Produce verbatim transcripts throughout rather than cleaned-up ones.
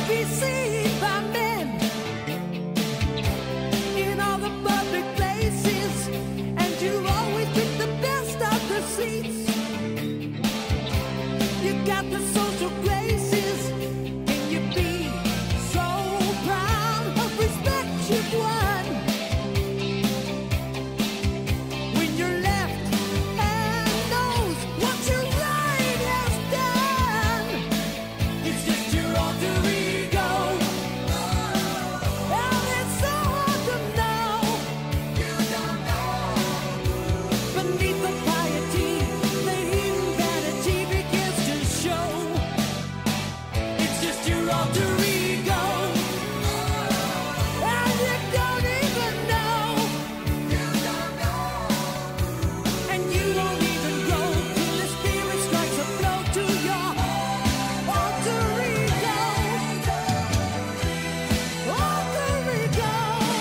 be seen by men in all the public places, and you always pick the best of the seats. You got the social graces. Can you be so proud of respect you've won? When your left hand knows what your right has done, it's just your alter ego. And it's so hard to know. You don't know. Beneath the piety, the hidden vanity begins to show. It's just your alter ego. And you don't even know. You don't know. And you don't even go till the spirit strikes a blow to your alter ego. Alter ego.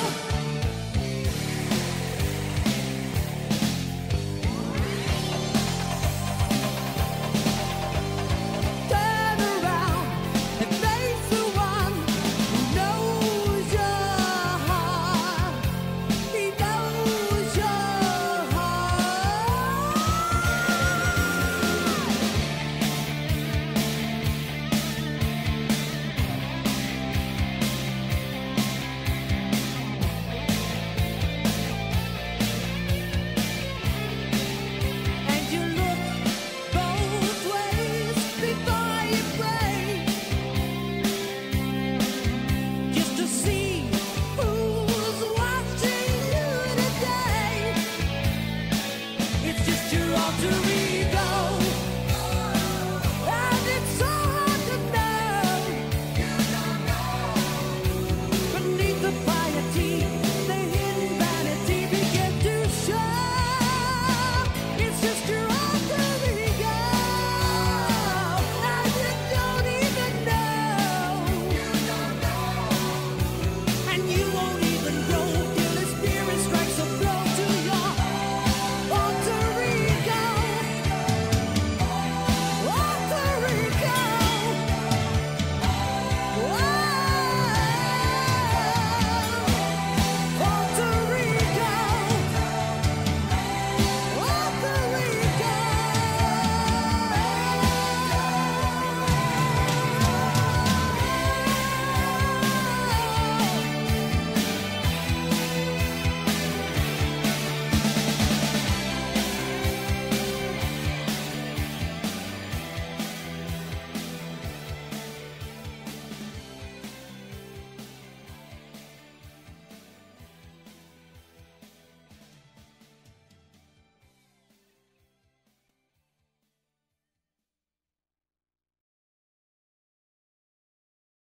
Turn around and face the one who knows your heart. He knows your heart. And you look both ways before you pray.